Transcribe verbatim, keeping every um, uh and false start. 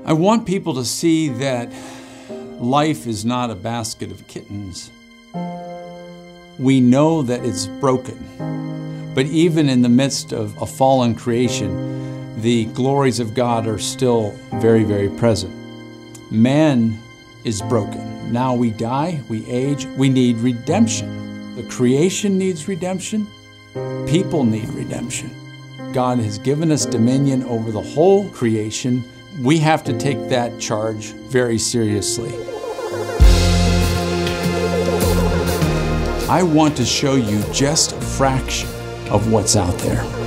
I want people to see that life is not a basket of kittens. We know that it's broken, but even in the midst of a fallen creation, the glories of God are still very, very present. Man is broken. Now we die, we age, we need redemption. The creation needs redemption. People need redemption. God has given us dominion over the whole creation. We have to take that charge very seriously. I want to show you just a fraction of what's out there.